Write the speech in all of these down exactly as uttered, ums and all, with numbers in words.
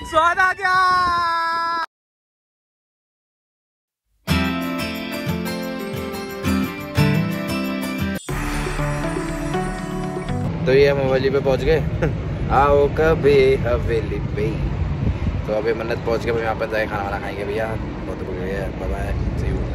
स्वाद आ गया। तो ये हम हवेली पे पहुंच गए। आओ कभी हवेली पे। तो अभी मन्नत पहुंच के यहाँ पर जाए खाना वाना खाएंगे भैया। बहुत हो गया, बाय बाय, सी यू।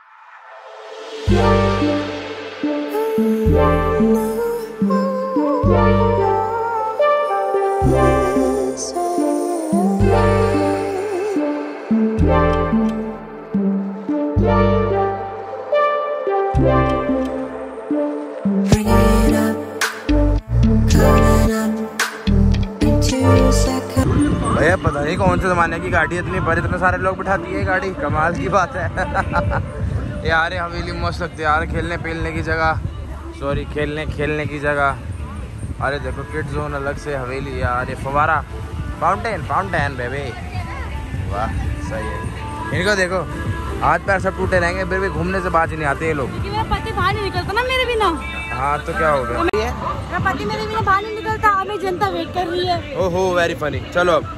भैया पता नहीं कौन से जमाने की गाड़ी इतनी पर इतने सारे लोग बिठाती है गाड़ी, कमाल की बात है। यार ये हवेली मस्त लगती है यार, खेलने पेलने की जगह, सॉरी खेलने खेलने की जगह। अरे देखो किड जोन अलग से, हवेली यार, ये फवारा, फाउंटेन फाउंटेन बेबी, वाह सही है। इनको देखो हाथ पैर सब टूटे रहेंगे, फिर भी घूमने से बाज नहीं आते ये लोग। मेरा पति बाहर नहीं निकलता ना मेरे बिना। हाँ तो क्या हो गया? मेरा पति मेरे बिना बाहर नहीं निकलता, हमें जनता वेट कर रही है। ओहो वेरी फनी। चलो अब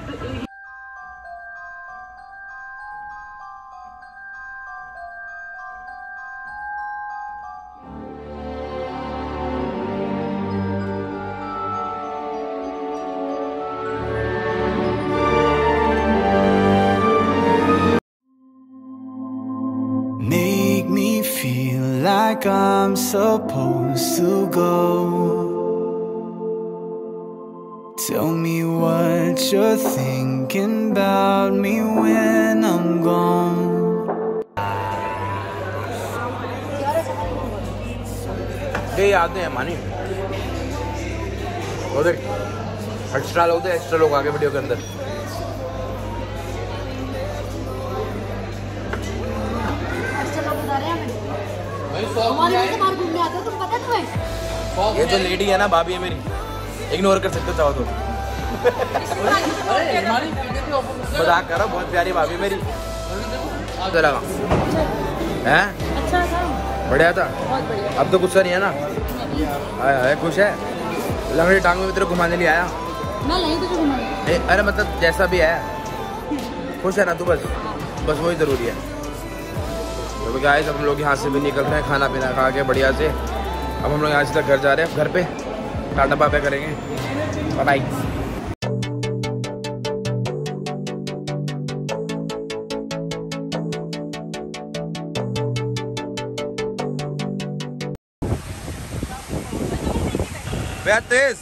like I'm supposed to go. Tell me what you're thinking about me when I'm gone. ये यादें हैं मानी। वो देख एक्स्ट्रा लोग थे, एक्स्ट्रा लोग आगे वीडियो के अंदर। घूमने आते हो तुम, पता तुम्हें? ये जो लेडी है ना भाभी है मेरी, इग्नोर कर सकते हो चाहो तो। मजाक कर रहा हूँ, बहुत प्यारी भाभी मेरी। तो लगा हैं? अच्छा था, बढ़िया था। बहुत बढ़िया। अब तो गुस्सा नहीं है ना? आया है, खुश है? लंगड़ी टांग में तेरे घुमाने लिए आया मैं नहीं तुझे घुमाने। अरे मतलब जैसा भी है खुश है ना तू? बस बस वही जरूरी है। तो गाइस अब हम लोग यहाँ से भी निकल रहे हैं, खाना पीना खा के बढ़िया से। अब हम लोग यहाँ से तक घर जा रहे हैं, घर पे टाटा बाय करेंगे, बाय बाय। तेज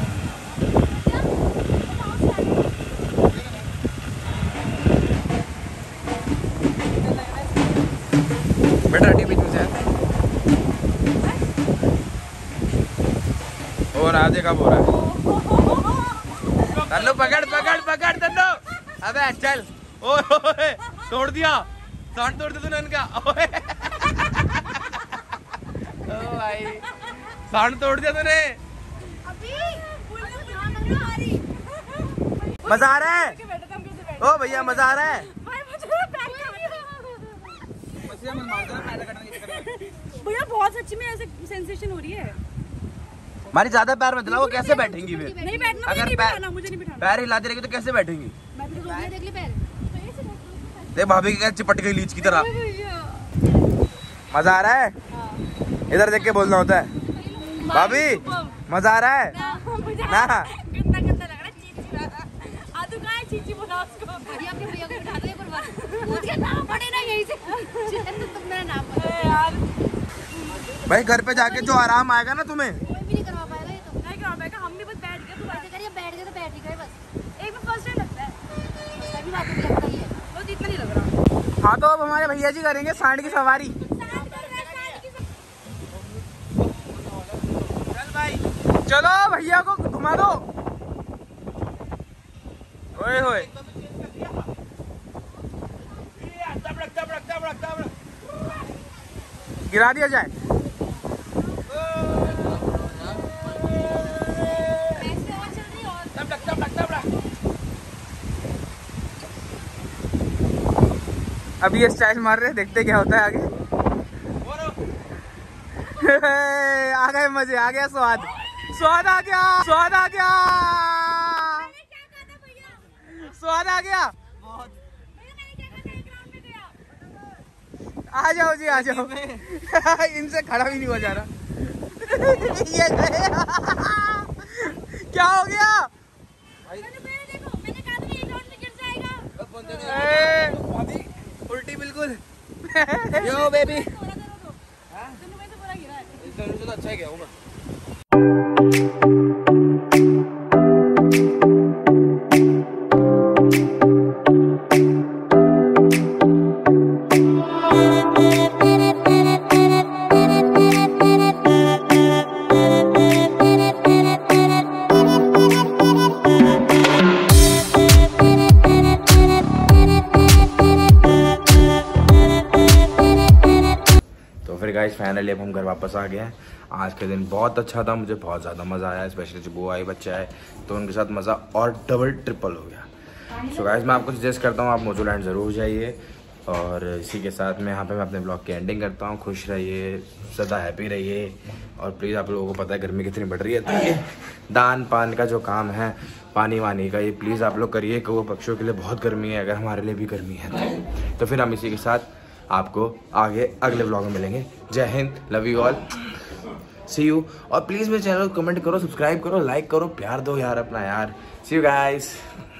बेटा टीवी से और आधे कब हो रहा है? तन्नू पकड़ पकड़ पकड़ तन्नू, अबे चल। ओए तोड़ दिया, सांड तोड़ दिया तूने इनका। ओए ओ भाई सांड तोड़ दिया तूने। मजा आ रहा है? ओ भैया मजा आ रहा है? भैया बहुत सच्ची में ऐसे सेंसेशन हो रही है। हमारी ज्यादा पैर मत वो कैसे बैठेंगी फिर? नहीं बैठना, अगर नहीं पैर बिठाना, मुझे नहीं बिठाना। पैर हिलाती रहेगी तो कैसे बैठेंगी? मैं भी तो देख ली पैर। देख भाभी की चिपट गई लीच की तरह। मजा आ रहा है? इधर देख के बोलना होता है। भाभी मजा आ रहा है ना? कितना कितना लग रहा है चीची वाला। आ तू कहां है चीची बोला उसको? भैया अपने भैया को बिठा दो एक बार, पूछ के नाम पड़े ना यहीं से। तो तुम मेरा नाम बताओ यार। भाई घर पे जाके जो आराम आएगा ना तुम्हें, कोई भी नहीं करवा पाएगा। ये तो नहीं करवा पाएगा, हम भी बस बैठ गए। तू ऐसे करिए, बैठ गए तो बैठ ही गए बस। एक बार फर्स्ट टाइम लगता है, सभी बातें भी लगता ही है, तो इतना नहीं लग रहा। हाँ तो अब हमारे भैया जी करेंगे सांड की सवारी। चल भाई चलो भैया को घुमा दो। ओए होए गिरा दिया जाए। अभी ये स्टाइल मार रहे, देखते क्या होता है आगे। आ गए मजे, आ गया स्वाद, स्वाद आ गया, स्वाद आ गया, स्वाद आ गया। आ जाओ जी आ जाओ। इनसे खड़ा भी नहीं हो जा रहा। ये क्या हो गया? उल्टी बिल्कुल। यो बेबी तो अच्छा ही गया हूँ मैं। गाइस फाइनली अब हम घर वापस आ गए हैं। आज का दिन बहुत अच्छा था, मुझे बहुत ज़्यादा मज़ा आया, स्पेशली जब वो आई बच्चा है तो उनके साथ मज़ा और डबल ट्रिपल हो गया। सो गाइस मैं आपको सजेस्ट करता हूँ आप मोजोलैंड ज़रूर जाइए। और इसी के साथ में यहाँ पे मैं अपने ब्लॉग की एंडिंग करता हूँ। खुश रहिए, सदा हैप्पी रहिए और प्लीज़ आप लोगों को पता है गर्मी कितनी बढ़ रही है, तो ये दान पान का जो काम है पानी वानी का ये प्लीज़ आप लोग करिए। कि वो पक्षियों के लिए बहुत गर्मी है, अगर हमारे लिए भी गर्मी है तो फिर हम इसी के साथ आपको आगे अगले व्लॉग में मिलेंगे। Jai Hind, love you all, see you. और प्लीज़ मेरे चैनल को कमेंट करो, सब्सक्राइब करो, लाइक करो, प्यार दो यार अपना यार। See you guys.